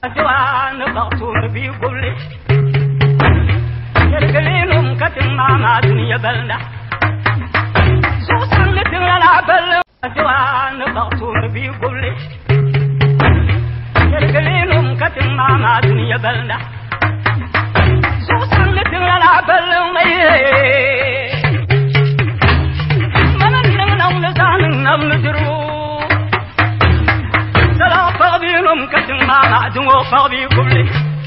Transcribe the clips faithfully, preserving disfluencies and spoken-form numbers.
Joan about to be bully. Yergalinum cutting mama dunya belda. So sang little la bella. Joan about to be bully. Yergalinum cutting mama dunya belda. So sang little la bella. Manan nang na sang nam na duru. Salam cutting mama dungo fabi bully.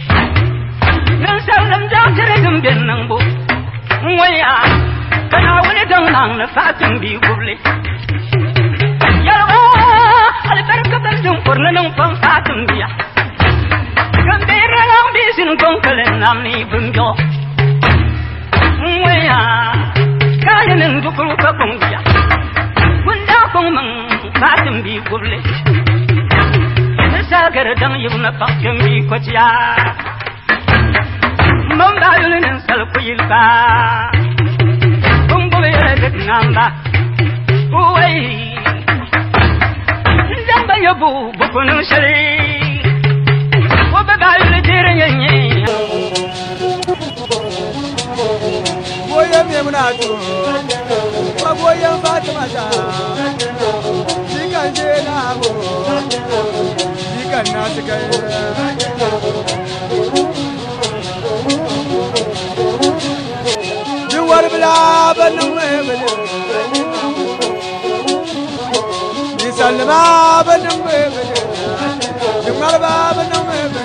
Salam doctor gum bin nang bu waya kana wani dan nang na fatin bi guble yawa al barka ban dum kurna nang fan fatin biya kan be ran bi sin gon kalen nam ni bunjo waya kana nan du kuru ka kon biya kun da kon man fatin bi guble sagar dan yuna fatin bi kwaciya Mamba yulin salpilka Bumbo yelek namba Uway Jamba yabu bukunu shari Wababa yulitere nyenye Boyam yamnatu Boyam fatimata Jikan jena bo Jikan nasikaya Bla banum bele Ni salma banum bele Ni marba banum bele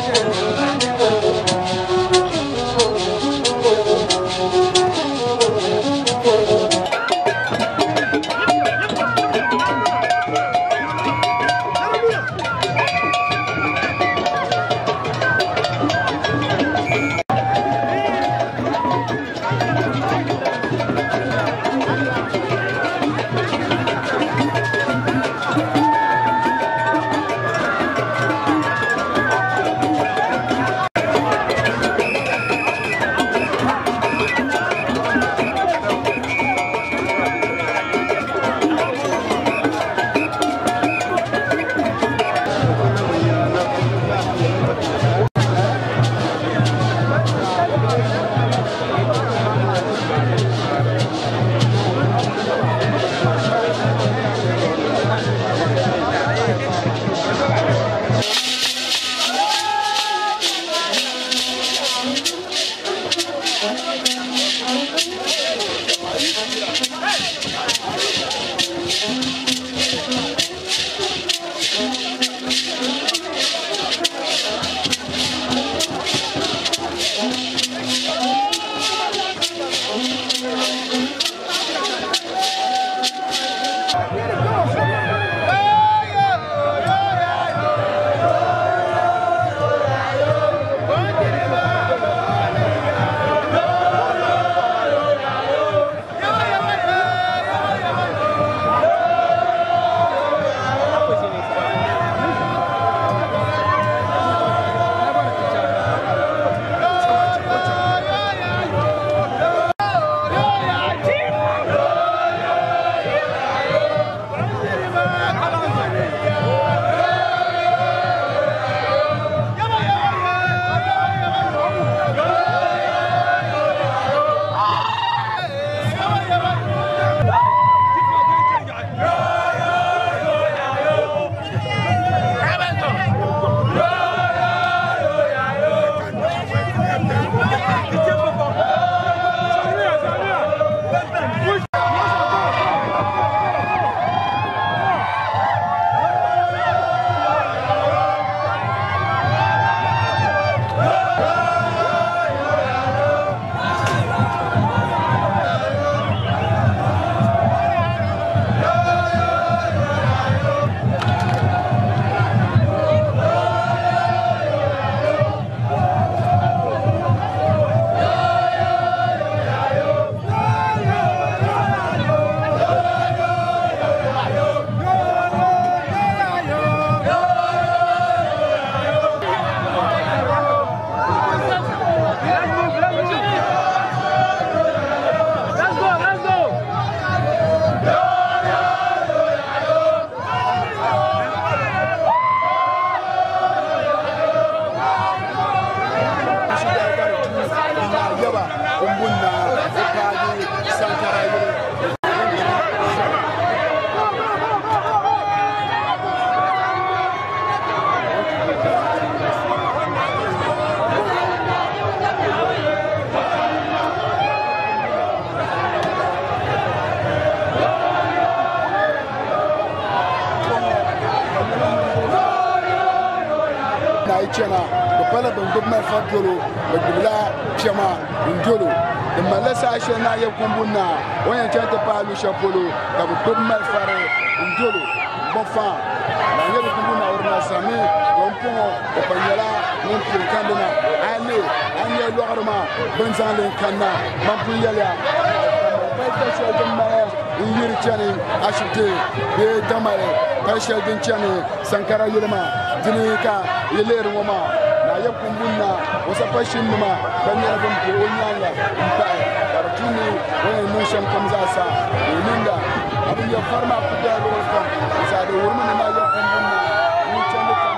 kumbunna ukadi sankara yire chena de pala ben dum ma fa dolo be dubla chema ndolo de malasa shena ye kumbuna wonya chante pa lu shapolo da bu dum ma fare ndolo bon fa na ye kumbuna orna sami don pongo o panyala mon pour kandona ale anye lorma bonzan len kanna mampuyala ba ta so de ma yiri chani ashite be damare pasha din chani sankara yirma dinika yeler woma na yakumbuna wasa pashin numa banyara bam ko onyanga mpa kartuni wona nosham kamza sa ninda abin ya farma ku da ruwan kan sa da wurma na yakumbuna ni chande kan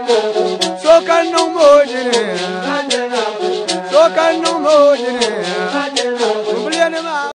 So can no more, so can no more.